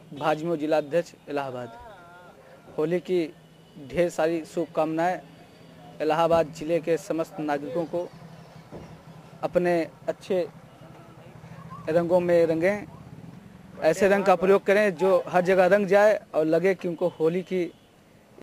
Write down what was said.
भाजपा जिलाध्यक्ष इलाहाबाद। होली की ढेर सारी शुभकामनाएं इलाहाबाद जिले के समस्त नागरिकों को। अपने अच्छे रंगों में रंगें, ऐसे रंग का प्रयोग करें जो हर जगह रंग जाए और लगे कि उनको होली की